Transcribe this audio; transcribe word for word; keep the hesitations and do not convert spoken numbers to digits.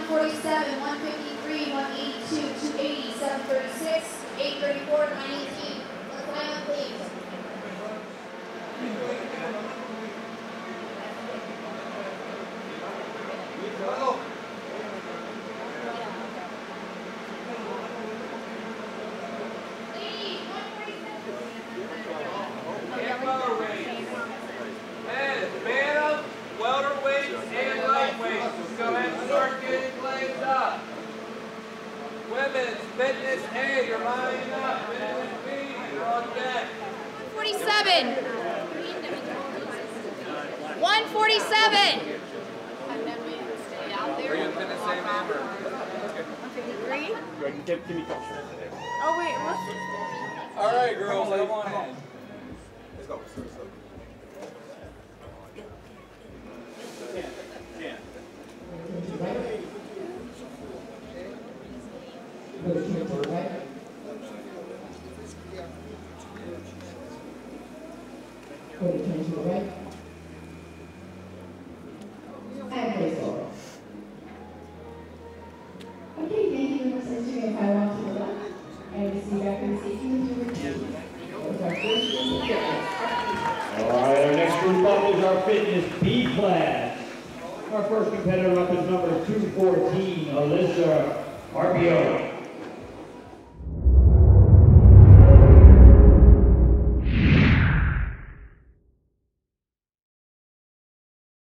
forty-seven, one fifty-three, one eighty-two, two eighty, seven thirty-six, eight thirty-four, nine eighteen. Let's line up, please. Women's fitness A, you're lining up. Fitness B, you're on deck. forty-seven. one forty-seven. Are you in fitness A, ma'am? one fifty-three? Oh, wait, what's All right, girls, come on in. Let's go. Let's go. Go to the right. Go to turn to the right. And face forward. Okay, thank you very much, Sister. If I want to the left, and to see back and see you return. All right, our next group up is our fitness B class. Our first competitor up is number two fourteen, Alyssa Arbio.